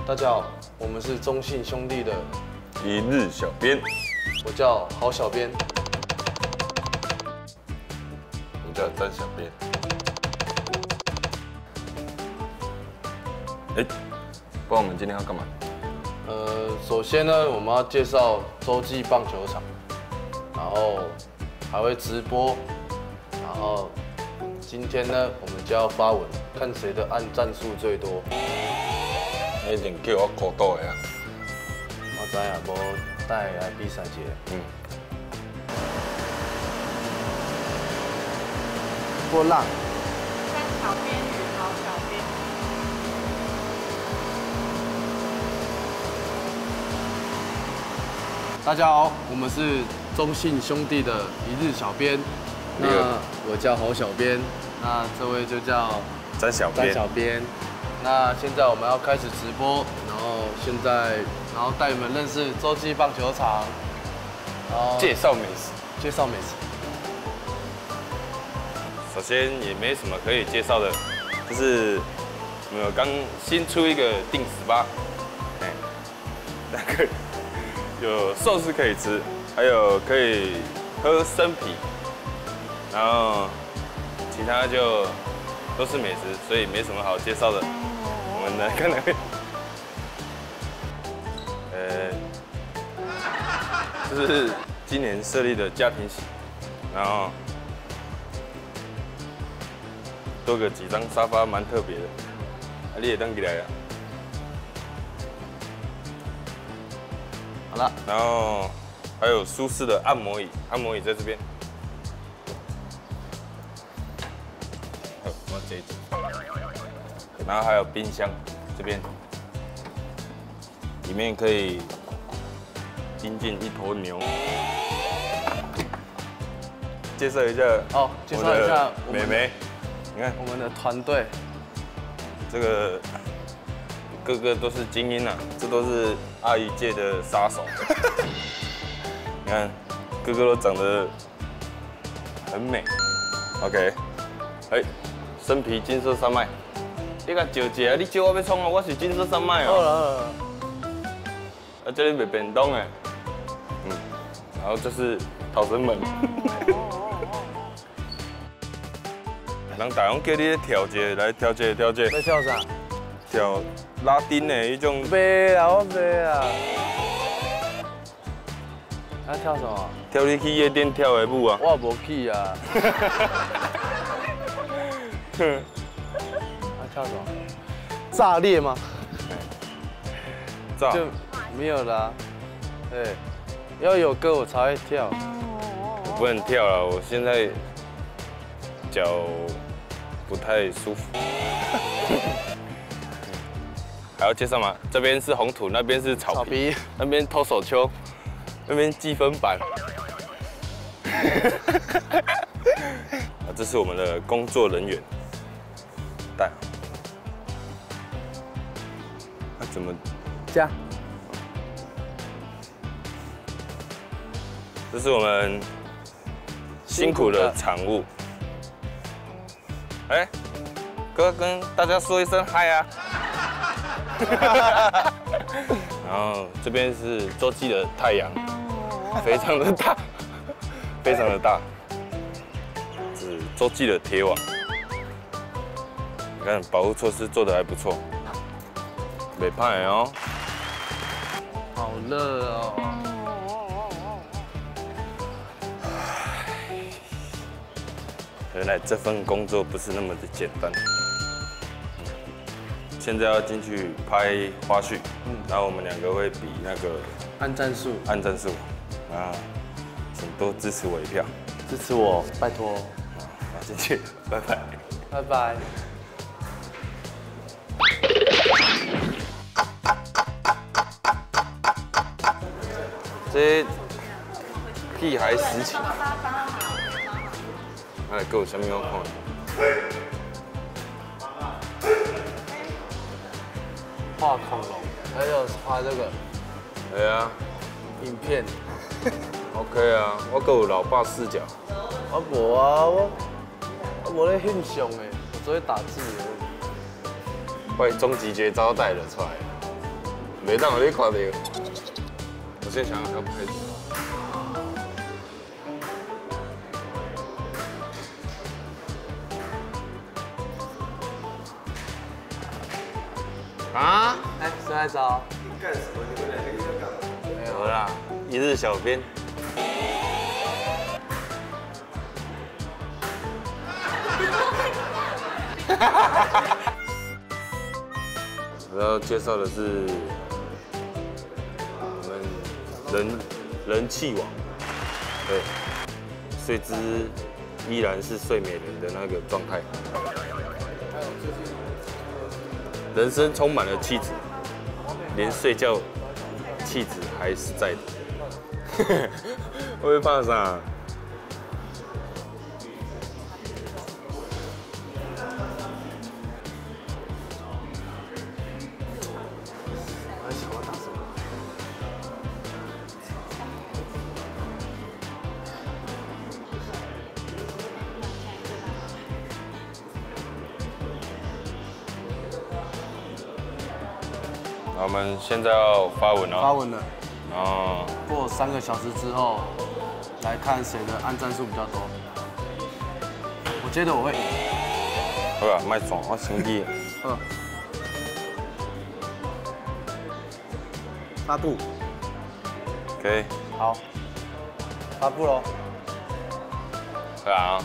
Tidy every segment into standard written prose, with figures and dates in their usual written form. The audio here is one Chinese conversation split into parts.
大家好，我们是中信兄弟的一日小编， 我叫郝小编， 我叫詹小编。不然我们今天要干嘛？ 首先呢，我们要介绍洲际棒球场，然后还会直播，然后今天呢，我们就要发文，看谁的按赞数最多。 一定叫我苦倒的啊！ 我知啊，无带来比赛节。波浪。 詹小编与郝小编。 大家好，我们是中信兄弟的一日小编。那我叫郝小编，那这位就叫詹小编。 小编。那现在我们要开始直播，然后带你们认识洲际棒球场，然后介绍美食。 介绍美食。 首先也没什么可以介绍的，就是我们有刚新出一个定时吧，那个有寿司可以吃，还有可以喝生啤，然后其他就都是美食，所以没什么好介绍的。我们呢可能这是今年设立的家庭席，然后多个几张沙发，蛮特别的。你也登起来了。 好了， 然后还有舒适的按摩椅，按摩椅在这边。我这一组。然后还有冰箱这边，里面可以冰进一头牛。介绍一下哦，介绍一下我们妹妹，你看我们的团队， 这个个个都是精英啊，这都是阿姨界的杀手。你看，个个都长得很美。OK， 生啤金色山脉，你甲招一下，你招我要创哦，我是金色山脉哦。 好了， 啊，这里卖便当诶，然后这是逃生门。人大勇叫你来跳一个，来跳一个，跳一个。 在跳啥？ 跳拉丁的迄种。 袂啦，我袂啦。要跳什么？ 跳你去夜店跳的舞啊！ 我无去啊。要跳什么？炸裂吗？ 炸。 就没有啦。对，要有歌我才会跳。 我不能跳了，我现在脚不太舒服。还要介绍吗？这边是红土，那边是草皮，那边投手丘，那边积分板。这是我们的工作人员。带。怎么？ 加。 这是我们辛苦的产物。哥跟大家说一声嗨啊！然后这边是洲际的太阳，非常的大，非常的大。这是洲际的铁网，你看保护措施做得还不错，没怕哦。 好热哦。 原来这份工作不是那么的简单。现在要进去拍花絮，然后我们两个会比那个按赞数， 啊，请多支持我一票， 支持我，拜托。 好，进去，拜拜， 拜拜。 这屁孩时期，哎，给我什么要看？ 画恐龙，还有画这个对啊， 影片。 OK 啊，我还有老爸视角。 我无啊，我无咧翕相诶，我只会打字而已。 我终极绝招带了出来。 没当你看到。我先想想要拍。啊？ 哎，谁来找？ 你干什么？你们两个在干嘛？ 没有啦，一日小编。我要介绍的是我们人气王，对，睡姿依然是睡美人的那个状态，人生充满了气质，连睡觉气质还是在的。会不会怕啥？我们现在要发文了。 发文了。 哦。 过3个小时之后，来看谁的按赞数比较多。我觉得我会赢。 好啊，卖爽，我生气。 发布。 可以。 好。发布喽。 好啊。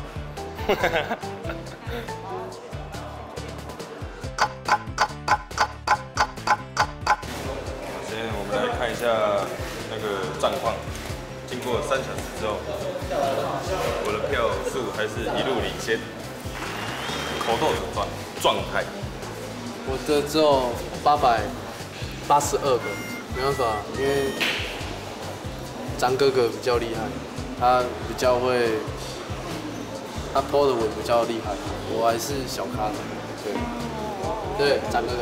看一下那个战况，经过3小时之后，我的票数还是一路领先，口斗的状态。 我的只有882个，没办法，因为张哥哥比较厉害，他比较会，他抛的文比较厉害，我还是小咖的，对，张哥哥。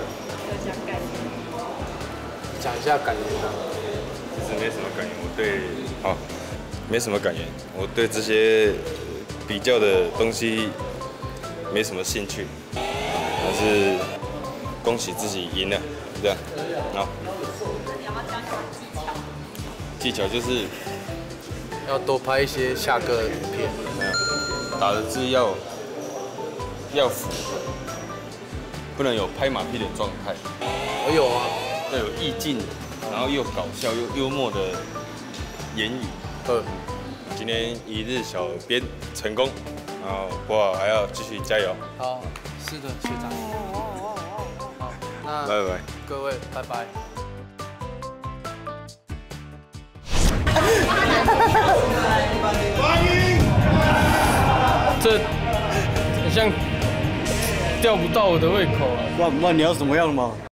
讲一下感言啊。 其实没什么感言，没什么感言。我对这些比较的东西没什么兴趣，但是恭喜自己赢了，这样。好。技巧就是要多拍一些下歌的影片， 没有打的字要符合，不能有拍马屁的状态。 我有啊。 要有意境，然后又搞笑又幽默的言语。今天一日小编成功，然后不好还要继续加油。 好，是的，学长。好，那拜拜， 各位，拜拜。 这好像钓不到我的胃口啊！ 那你要什么样的吗？